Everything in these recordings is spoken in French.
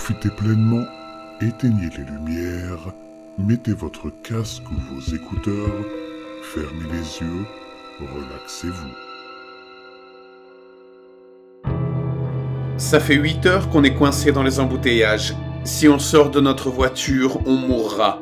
Profitez pleinement, éteignez les lumières, mettez votre casque ou vos écouteurs, fermez les yeux, relaxez-vous. Ça fait 8 heures qu'on est coincé dans les embouteillages. Si on sort de notre voiture, on mourra.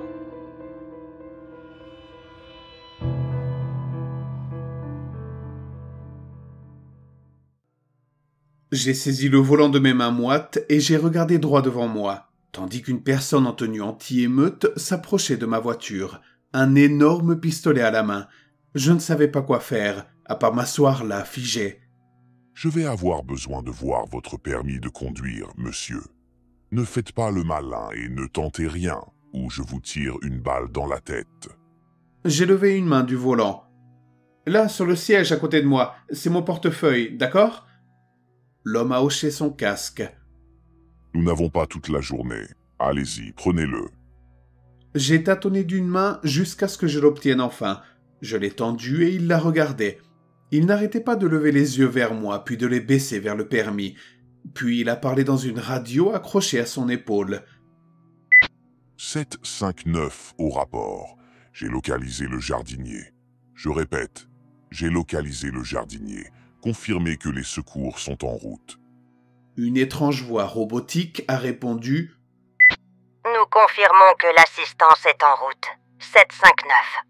J'ai saisi le volant de mes mains moites et j'ai regardé droit devant moi, tandis qu'une personne en tenue anti-émeute s'approchait de ma voiture, un énorme pistolet à la main. Je ne savais pas quoi faire, à part m'asseoir là, figé. Je vais avoir besoin de voir votre permis de conduire, monsieur. Ne faites pas le malin et ne tentez rien, ou je vous tire une balle dans la tête. J'ai levé une main du volant. Là, sur le siège à côté de moi, c'est mon portefeuille, d'accord ? L'homme a hoché son casque. Nous n'avons pas toute la journée. Allez-y, prenez-le. J'ai tâtonné d'une main jusqu'à ce que je l'obtienne enfin. Je l'ai tendu et il la regardait. Il n'arrêtait pas de lever les yeux vers moi, puis de les baisser vers le permis. Puis il a parlé dans une radio accrochée à son épaule. 759 au rapport. J'ai localisé le jardinier. Je répète, j'ai localisé le jardinier. Confirmez que les secours sont en route. Une étrange voix robotique a répondu « Nous confirmons que l'assistance est en route. 759. »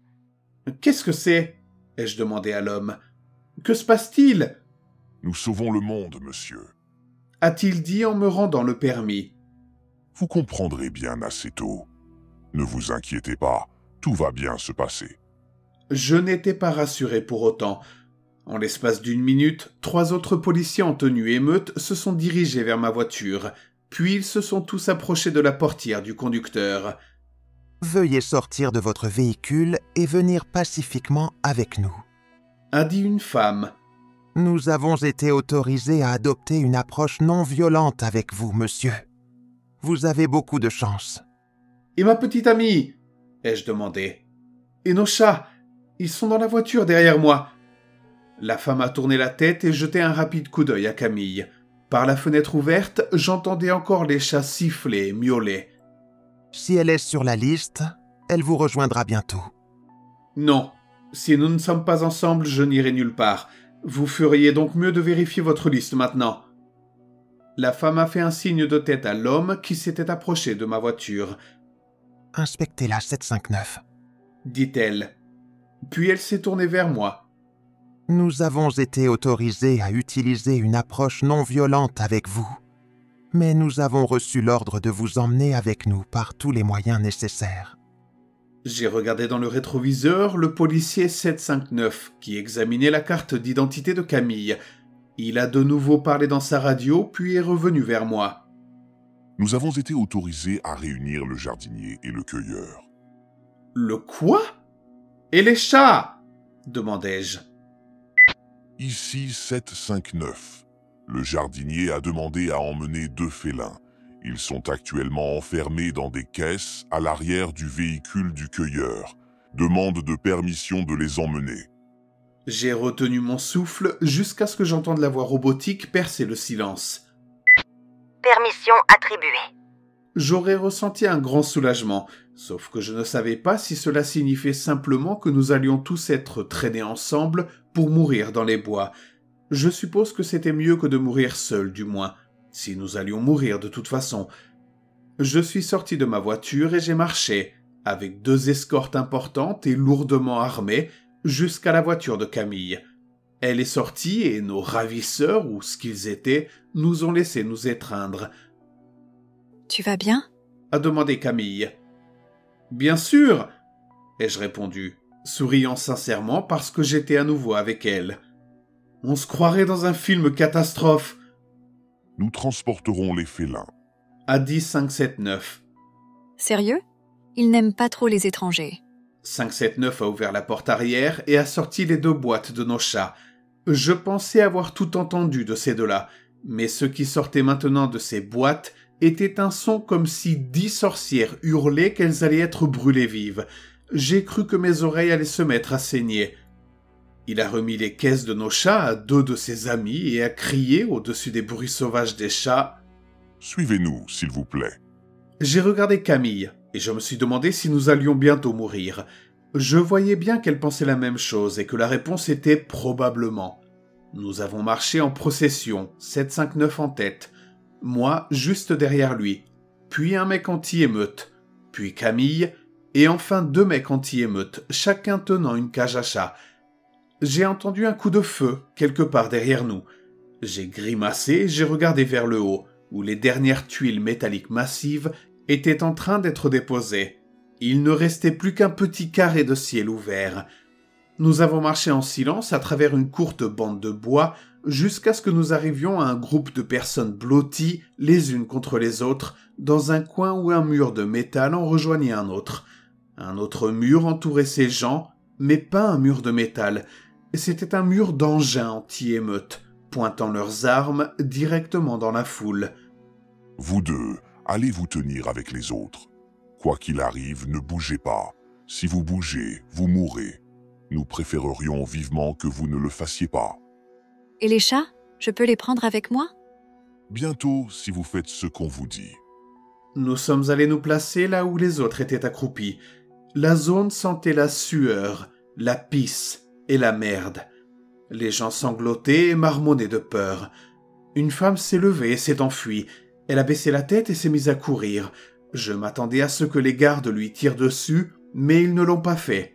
« Qu'est-ce que c'est ?» ai-je demandé à l'homme. « Que se passe-t-il » Nous sauvons le monde, monsieur. a-t-il dit en me rendant le permis. Vous comprendrez bien assez tôt. Ne vous inquiétez pas, tout va bien se passer. Je n'étais pas rassuré pour autant. En l'espace d'une minute, 3 autres policiers en tenue émeute se sont dirigés vers ma voiture, puis ils se sont tous approchés de la portière du conducteur. « Veuillez sortir de votre véhicule et venir pacifiquement avec nous. » a dit une femme. « Nous avons été autorisés à adopter une approche non violente avec vous, monsieur. Vous avez beaucoup de chance. »« Et ma petite amie ?» ai-je demandé. « Et nos chats ? Ils sont dans la voiture derrière moi. » La femme a tourné la tête et jeté un rapide coup d'œil à Camille. Par la fenêtre ouverte, j'entendais encore les chats siffler et miauler. « Si elle est sur la liste, elle vous rejoindra bientôt. »« Non, si nous ne sommes pas ensemble, je n'irai nulle part. Vous feriez donc mieux de vérifier votre liste maintenant. » La femme a fait un signe de tête à l'homme qui s'était approché de ma voiture. « Inspectez-la, 759. » dit-elle. Puis elle s'est tournée vers moi. « Nous avons été autorisés à utiliser une approche non violente avec vous, mais nous avons reçu l'ordre de vous emmener avec nous par tous les moyens nécessaires. » J'ai regardé dans le rétroviseur le policier 759 qui examinait la carte d'identité de Camille. Il a de nouveau parlé dans sa radio, puis est revenu vers moi. Nous avons été autorisés à réunir le jardinier et le cueilleur. « Le quoi ? Et les chats ?» demandai-je. Ici 759. Le jardinier a demandé à emmener 2 félins. Ils sont actuellement enfermés dans des caisses à l'arrière du véhicule du cueilleur. Demande de permission de les emmener. J'ai retenu mon souffle jusqu'à ce que j'entende la voix robotique percer le silence. Permission attribuée. J'aurais ressenti un grand soulagement, sauf que je ne savais pas si cela signifiait simplement que nous allions tous être traînés ensemble pour mourir dans les bois. Je suppose que c'était mieux que de mourir seul, du moins, si nous allions mourir de toute façon. Je suis sorti de ma voiture et j'ai marché, avec 2 escortes importantes et lourdement armées, jusqu'à la voiture de Camille. Elle est sortie et nos ravisseurs, ou ce qu'ils étaient, nous ont laissé nous étreindre. « Tu vas bien ?» a demandé Camille. « Bien sûr !» ai-je répondu, souriant sincèrement parce que j'étais à nouveau avec elle. On se croirait dans un film catastrophe. Nous transporterons les félins, a dit 579. « Sérieux ? Ils n'aiment pas trop les étrangers. » 579 a ouvert la porte arrière et a sorti les 2 boîtes de nos chats. Je pensais avoir tout entendu de ces 2-là, mais ce qui sortait maintenant de ces boîtes était un son comme si 10 sorcières hurlaient qu'elles allaient être brûlées vives. J'ai cru que mes oreilles allaient se mettre à saigner. Il a remis les caisses de nos chats à 2 de ses amis et a crié au-dessus des bruits sauvages des chats. « Suivez-nous, s'il vous plaît. J'ai regardé Camille, et je me suis demandé si nous allions bientôt mourir. Je voyais bien qu'elle pensait la même chose, et que la réponse était probablement. Nous avons marché en procession, 7-5-9 en tête. Moi, juste derrière lui. Puis un mec anti-émeute. Puis Camille, et enfin 2 mecs anti-émeute, chacun tenant une cage à chat. J'ai entendu un coup de feu, quelque part derrière nous. J'ai grimacé et j'ai regardé vers le haut, où les dernières tuiles métalliques massives étaient en train d'être déposées. Il ne restait plus qu'un petit carré de ciel ouvert. Nous avons marché en silence à travers une courte bande de bois jusqu'à ce que nous arrivions à un groupe de personnes blotties les unes contre les autres dans un coin où un mur de métal en rejoignait un autre. Un autre mur entourait ces gens, mais pas un mur de métal. C'était un mur d'engins anti-émeute, pointant leurs armes directement dans la foule. Vous deux, allez vous tenir avec les autres. Quoi qu'il arrive, ne bougez pas. Si vous bougez, vous mourrez. Nous préférerions vivement que vous ne le fassiez pas. Et les chats? Je peux les prendre avec moi? Bientôt, si vous faites ce qu'on vous dit. Nous sommes allés nous placer là où les autres étaient accroupis. La zone sentait la sueur, la pisse et la merde. Les gens sanglotaient et marmonnaient de peur. Une femme s'est levée et s'est enfuie. Elle a baissé la tête et s'est mise à courir. Je m'attendais à ce que les gardes lui tirent dessus, mais ils ne l'ont pas fait.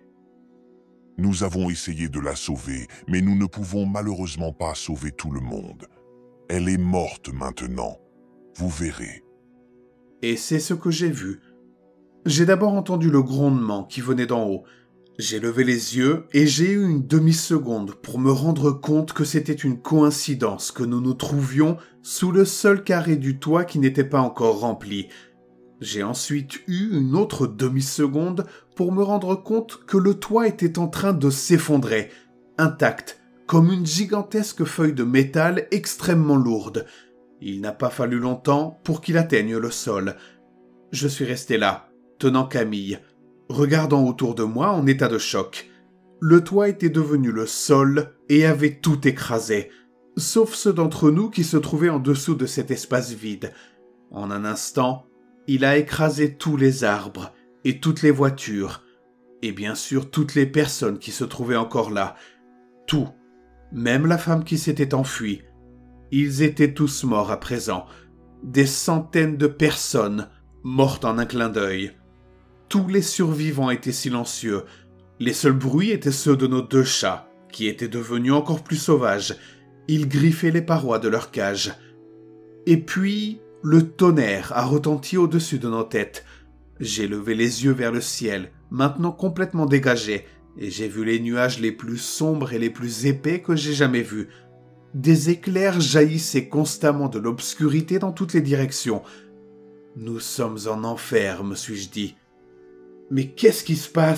Nous avons essayé de la sauver, mais nous ne pouvons malheureusement pas sauver tout le monde. Elle est morte maintenant. Vous verrez. Et c'est ce que j'ai vu. J'ai d'abord entendu le grondement qui venait d'en haut. J'ai levé les yeux et j'ai eu une demi-seconde pour me rendre compte que c'était une coïncidence que nous nous trouvions sous le seul carré du toit qui n'était pas encore rempli. J'ai ensuite eu une autre demi-seconde pour me rendre compte que le toit était en train de s'effondrer, intact, comme une gigantesque feuille de métal extrêmement lourde. Il n'a pas fallu longtemps pour qu'il atteigne le sol. Je suis resté là, tenant Camille, regardant autour de moi en état de choc. Le toit était devenu le sol et avait tout écrasé, sauf ceux d'entre nous qui se trouvaient en dessous de cet espace vide. En un instant, il a écrasé tous les arbres et toutes les voitures, et bien sûr toutes les personnes qui se trouvaient encore là. Tout, même la femme qui s'était enfuie. Ils étaient tous morts à présent. Des centaines de personnes mortes en un clin d'œil. Tous les survivants étaient silencieux. Les seuls bruits étaient ceux de nos 2 chats, qui étaient devenus encore plus sauvages. Ils griffaient les parois de leur cage. Et puis, le tonnerre a retenti au-dessus de nos têtes. J'ai levé les yeux vers le ciel, maintenant complètement dégagé, et j'ai vu les nuages les plus sombres et les plus épais que j'ai jamais vus. Des éclairs jaillissaient constamment de l'obscurité dans toutes les directions. « Nous sommes en enfer », me suis-je dit. « Mais qu'est-ce qui se passe ?»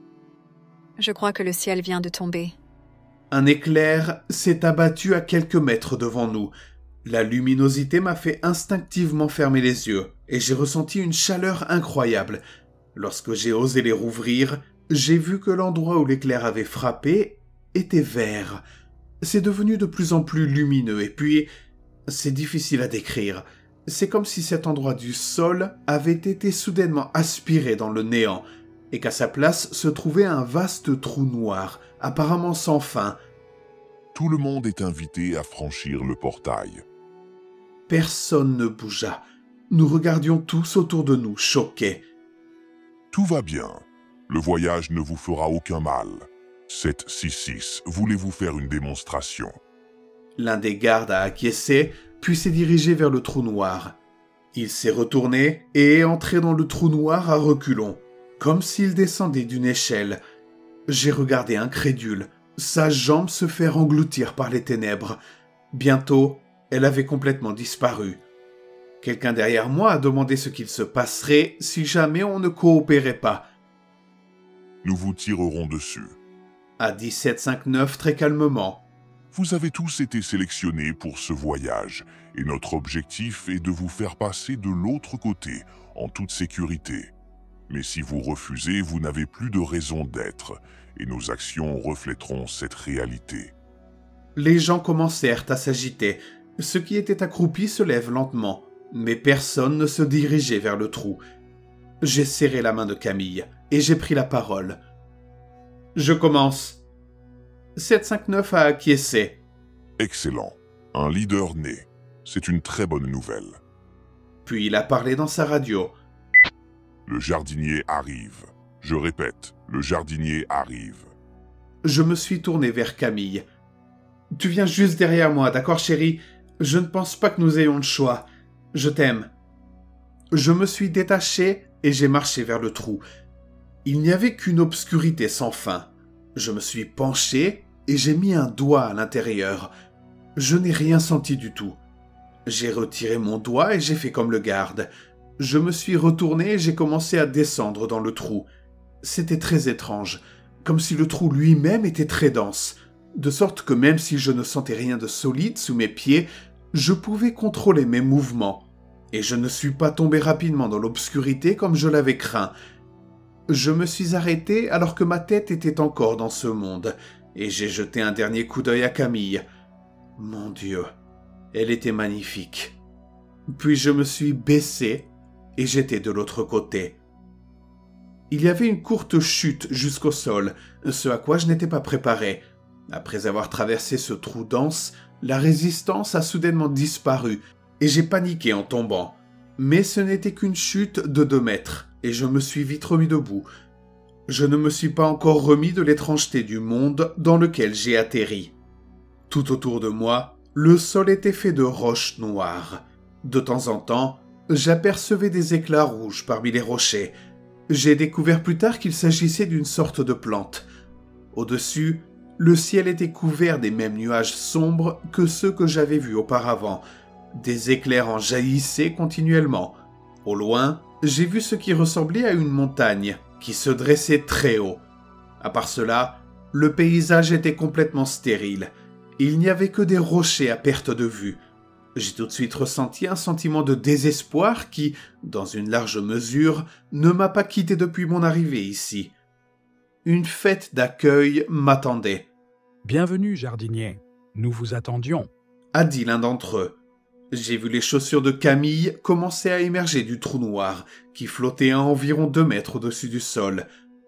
Je crois que le ciel vient de tomber. Un éclair s'est abattu à quelques mètres devant nous. La luminosité m'a fait instinctivement fermer les yeux, et j'ai ressenti une chaleur incroyable. Lorsque j'ai osé les rouvrir, j'ai vu que l'endroit où l'éclair avait frappé était vert. C'est devenu de plus en plus lumineux, et puis, c'est difficile à décrire. C'est comme si cet endroit du sol avait été soudainement aspiré dans le néant, et qu'à sa place se trouvait un vaste trou noir, apparemment sans fin. Tout le monde est invité à franchir le portail. Personne ne bougea. Nous regardions tous autour de nous, choqués. Tout va bien. Le voyage ne vous fera aucun mal. 766, voulez-vous faire une démonstration? L'un des gardes a acquiescé, puis s'est dirigé vers le trou noir. Il s'est retourné et est entré dans le trou noir à reculons, comme s'il descendait d'une échelle. J'ai regardé incrédule, sa jambe se faire engloutir par les ténèbres. Bientôt, elle avait complètement disparu. Quelqu'un derrière moi a demandé ce qu'il se passerait si jamais on ne coopérait pas. Nous vous tirerons dessus. A dit 759 très calmement. Vous avez tous été sélectionnés pour ce voyage, et notre objectif est de vous faire passer de l'autre côté, en toute sécurité. Mais si vous refusez, vous n'avez plus de raison d'être, et nos actions reflèteront cette réalité. Les gens commencèrent à s'agiter. Ceux qui étaient accroupis se lèvent lentement. mais personne ne se dirigeait vers le trou. J'ai serré la main de Camille et j'ai pris la parole. Je commence. 759 a acquiescé. Excellent. Un leader né. C'est une très bonne nouvelle. Puis il a parlé dans sa radio. Le jardinier arrive. Je répète, le jardinier arrive. Je me suis tourné vers Camille. Tu viens juste derrière moi, d'accord chérie? Je ne pense pas que nous ayons le choix. Je t'aime. Je me suis détaché et j'ai marché vers le trou. Il n'y avait qu'une obscurité sans fin. Je me suis penché et j'ai mis un doigt à l'intérieur. Je n'ai rien senti du tout. J'ai retiré mon doigt et j'ai fait comme le garde. Je me suis retourné et j'ai commencé à descendre dans le trou. C'était très étrange, comme si le trou lui-même était très dense, de sorte que même si je ne sentais rien de solide sous mes pieds, je pouvais contrôler mes mouvements, et je ne suis pas tombé rapidement dans l'obscurité comme je l'avais craint. Je me suis arrêté alors que ma tête était encore dans ce monde, et j'ai jeté un dernier coup d'œil à Camille. Mon Dieu, elle était magnifique. Puis je me suis baissé, et j'étais de l'autre côté. Il y avait une courte chute jusqu'au sol, ce à quoi je n'étais pas préparé. Après avoir traversé ce trou dense, la résistance a soudainement disparu, et j'ai paniqué en tombant. Mais ce n'était qu'une chute de 2 mètres, et je me suis vite remis debout. Je ne me suis pas encore remis de l'étrangeté du monde dans lequel j'ai atterri. Tout autour de moi, le sol était fait de roches noires. De temps en temps, j'apercevais des éclats rouges parmi les rochers. J'ai découvert plus tard qu'il s'agissait d'une sorte de plante. Au-dessus, le ciel était couvert des mêmes nuages sombres que ceux que j'avais vus auparavant. Des éclairs en jaillissaient continuellement. Au loin, j'ai vu ce qui ressemblait à une montagne qui se dressait très haut. À part cela, le paysage était complètement stérile. Il n'y avait que des rochers à perte de vue. J'ai tout de suite ressenti un sentiment de désespoir qui, dans une large mesure, ne m'a pas quitté depuis mon arrivée ici. Une fête d'accueil m'attendait. « Bienvenue, jardinier. Nous vous attendions. » a dit l'un d'entre eux. J'ai vu les chaussures de Camille commencer à émerger du trou noir, qui flottait à environ 2 mètres au-dessus du sol.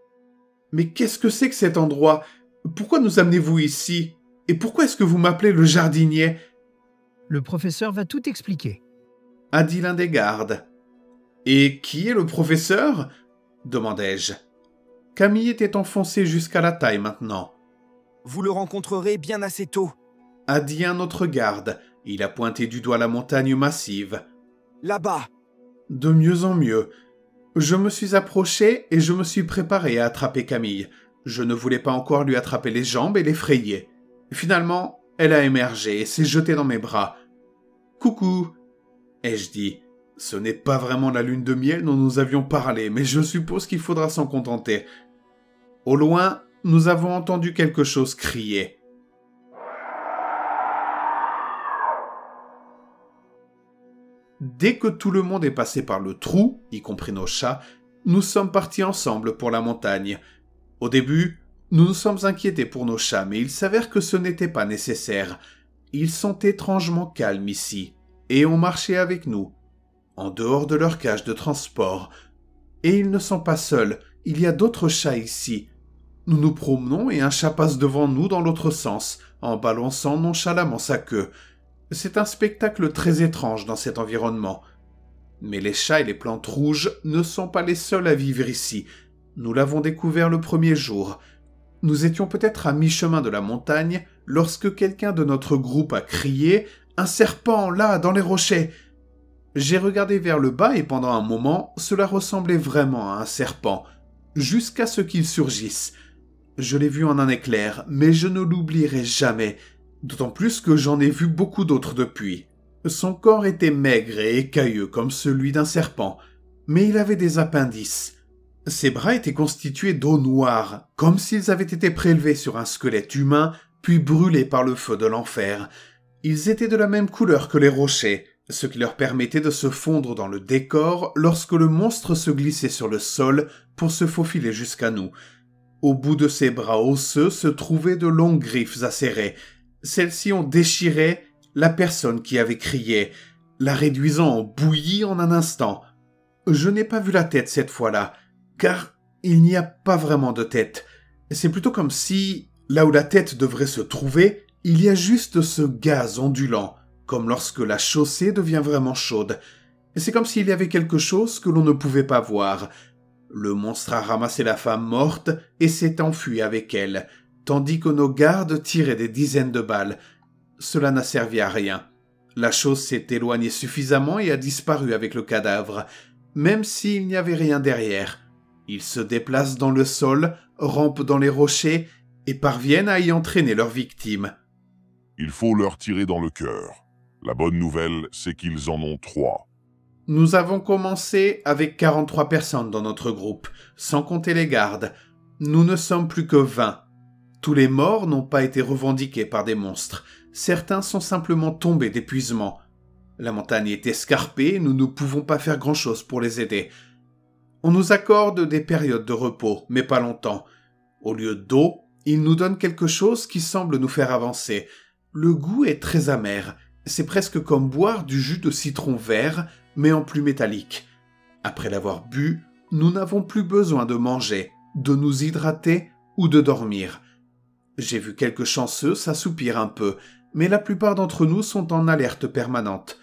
« Mais qu'est-ce que c'est que cet endroit? Pourquoi nous amenez-vous ici? Et pourquoi est-ce que vous m'appelez le jardinier ?» Le professeur va tout expliquer, a dit l'un des gardes. « Et qui est le professeur ?» demandai-je. Camille était enfoncée jusqu'à la taille maintenant. « Vous le rencontrerez bien assez tôt, » a dit un autre garde. Il a pointé du doigt la montagne massive. « Là-bas !» De mieux en mieux. Je me suis approché et je me suis préparé à attraper Camille. Je ne voulais pas encore lui attraper les jambes et l'effrayer. Finalement, elle a émergé et s'est jetée dans mes bras. « Coucou !» ai-je dit. Ce n'est pas vraiment la lune de miel dont nous avions parlé, mais je suppose qu'il faudra s'en contenter. Au loin, nous avons entendu quelque chose crier. Dès que tout le monde est passé par le trou, y compris nos chats, nous sommes partis ensemble pour la montagne. Au début, nous nous sommes inquiétés pour nos chats, mais il s'avère que ce n'était pas nécessaire. Ils sont étrangement calmes ici, et ont marché avec nous, en dehors de leur cage de transport. Et ils ne sont pas seuls, il y a d'autres chats ici. Nous nous promenons et un chat passe devant nous dans l'autre sens, en balançant nonchalamment sa queue. C'est un spectacle très étrange dans cet environnement. Mais les chats et les plantes rouges ne sont pas les seuls à vivre ici. Nous l'avons découvert le premier jour. Nous étions peut-être à mi-chemin de la montagne lorsque quelqu'un de notre groupe a crié « Un serpent, là, dans les rochers !» J'ai regardé vers le bas et pendant un moment, cela ressemblait vraiment à un serpent, jusqu'à ce qu'il surgisse. Je l'ai vu en un éclair, mais je ne l'oublierai jamais, d'autant plus que j'en ai vu beaucoup d'autres depuis. Son corps était maigre et écailleux comme celui d'un serpent, mais il avait des appendices. Ses bras étaient constitués d'eau noire, comme s'ils avaient été prélevés sur un squelette humain, puis brûlés par le feu de l'enfer. Ils étaient de la même couleur que les rochers, ce qui leur permettait de se fondre dans le décor lorsque le monstre se glissait sur le sol pour se faufiler jusqu'à nous. Au bout de ses bras osseux se trouvaient de longues griffes acérées. Celles-ci ont déchiré la personne qui avait crié. la réduisant en bouillie en un instant. Je n'ai pas vu la tête cette fois-là, car il n'y a pas vraiment de tête. C'est plutôt comme si, là où la tête devrait se trouver, il y a juste ce gaz ondulant, comme lorsque la chaussée devient vraiment chaude. C'est comme s'il y avait quelque chose que l'on ne pouvait pas voir. Le monstre a ramassé la femme morte et s'est enfui avec elle, tandis que nos gardes tiraient des dizaines de balles. Cela n'a servi à rien. La chose s'est éloignée suffisamment et a disparu avec le cadavre, même s'il n'y avait rien derrière. Ils se déplacent dans le sol, rampent dans les rochers et parviennent à y entraîner leurs victimes. Il faut leur tirer dans le cœur. La bonne nouvelle, c'est qu'ils en ont 3. Nous avons commencé avec 43 personnes dans notre groupe, sans compter les gardes. Nous ne sommes plus que 20. Tous les morts n'ont pas été revendiqués par des monstres. Certains sont simplement tombés d'épuisement. La montagne est escarpée, nous ne pouvons pas faire grand-chose pour les aider. On nous accorde des périodes de repos, mais pas longtemps. Au lieu d'eau, ils nous donnent quelque chose qui semble nous faire avancer. Le goût est très amer. C'est presque comme boire du jus de citron vert, mais en plus métallique. Après l'avoir bu, nous n'avons plus besoin de manger, de nous hydrater ou de dormir. J'ai vu quelques chanceux s'assoupir un peu, mais la plupart d'entre nous sont en alerte permanente.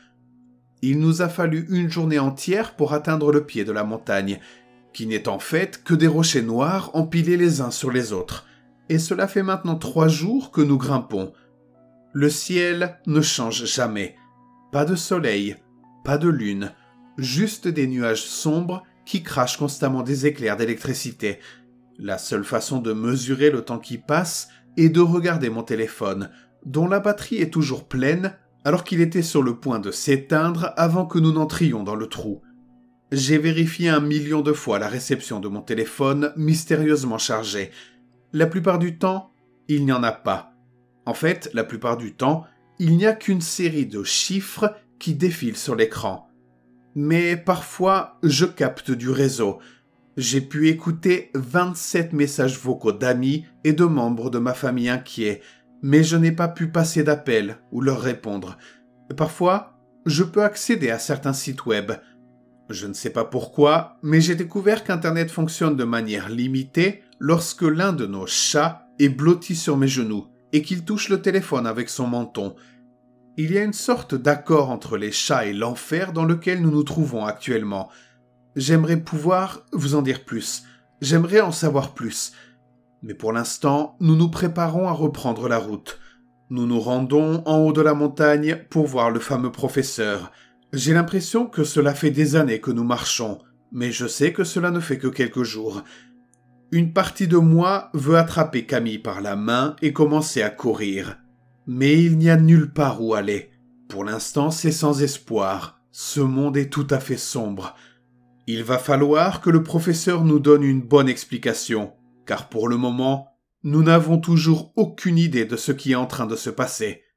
Il nous a fallu une journée entière pour atteindre le pied de la montagne, qui n'est en fait que des rochers noirs empilés les uns sur les autres. Et cela fait maintenant 3 jours que nous grimpons. Le ciel ne change jamais. Pas de soleil, pas de lune, juste des nuages sombres qui crachent constamment des éclairs d'électricité. La seule façon de mesurer le temps qui passe est de regarder mon téléphone, dont la batterie est toujours pleine alors qu'il était sur le point de s'éteindre avant que nous n'entrions dans le trou. J'ai vérifié 1 million de fois la réception de mon téléphone mystérieusement chargé. La plupart du temps, il n'y en a pas. En fait, la plupart du temps, il n'y a qu'une série de chiffres qui défilent sur l'écran. Mais parfois, je capte du réseau. J'ai pu écouter 27 messages vocaux d'amis et de membres de ma famille inquiets, mais je n'ai pas pu passer d'appel ou leur répondre. Parfois, je peux accéder à certains sites web. Je ne sais pas pourquoi, mais j'ai découvert qu'Internet fonctionne de manière limitée lorsque l'un de nos chats est blotti sur mes genoux et qu'il touche le téléphone avec son menton. Il y a une sorte d'accord entre les chats et l'enfer dans lequel nous nous trouvons actuellement. J'aimerais pouvoir vous en dire plus. J'aimerais en savoir plus. Mais pour l'instant, nous nous préparons à reprendre la route. Nous nous rendons en haut de la montagne pour voir le fameux professeur. J'ai l'impression que cela fait des années que nous marchons, mais je sais que cela ne fait que quelques jours. Une partie de moi veut attraper Camille par la main et commencer à courir. Mais il n'y a nulle part où aller. Pour l'instant, c'est sans espoir. Ce monde est tout à fait sombre. Il va falloir que le professeur nous donne une bonne explication, car pour le moment, nous n'avons toujours aucune idée de ce qui est en train de se passer.